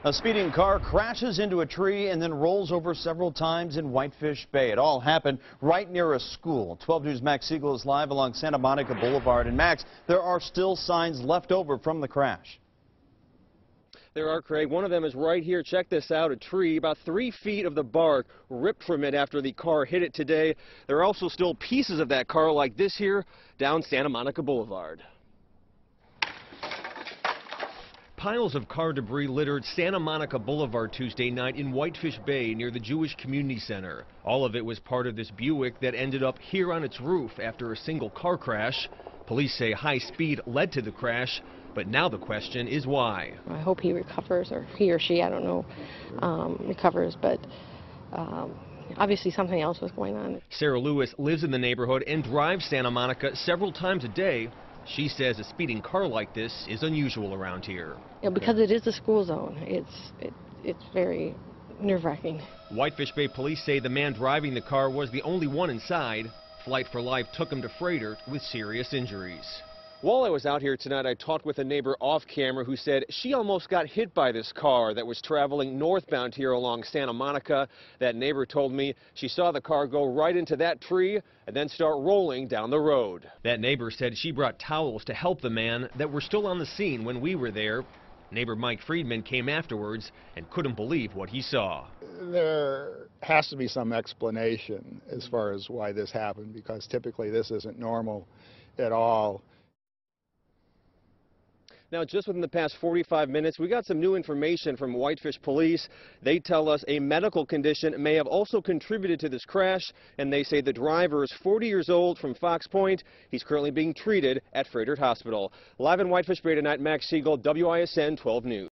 A speeding car crashes into a tree and then rolls over several times in Whitefish Bay. It all happened right near a school. 12 News' Max Seigle is live along Santa Monica Boulevard. And Max, there are still signs left over from the crash. There are, Craig. One of them is right here. Check this out. A tree, about 3 feet of the bark ripped from it after the car hit it today. There are also still pieces of that car like this here down Santa Monica Boulevard. Piles of car debris littered Santa Monica Boulevard Tuesday night in Whitefish Bay near the Jewish Community Center. All of it was part of this Buick that ended up here on its roof after a single car crash. Police say high speed led to the crash, but now the question is why. I hope he recovers, or he or she, I don't know, recovers, but obviously something else was going on. Sarah Lewis lives in the neighborhood and drives Santa Monica several times a day. She says a speeding car like this is unusual around here. Yeah, because it is a school zone. It's very nerve-wracking. Whitefish Bay police say the man driving the car was the only one inside. Flight for Life took him to Freighter with serious injuries. While I was out here tonight, I talked with a neighbor off camera who said she almost got hit by this car that was traveling northbound here along Santa Monica. That neighbor told me she saw the car go right into that tree and then start rolling down the road. That neighbor said she brought towels to help the man that were still on the scene when we were there. Neighbor Mike Friedman came afterwards and couldn't believe what he saw. There has to be some explanation as far as why this happened, because typically this isn't normal at all. Now, just within the past 45 minutes, we got some new information from Whitefish Police. They tell us a medical condition may have also contributed to this crash, and they say the driver is 40 years old from Fox Point. He's currently being treated at Freighter Hospital. Live in Whitefish Bay tonight, Max Seigle, WISN 12 News.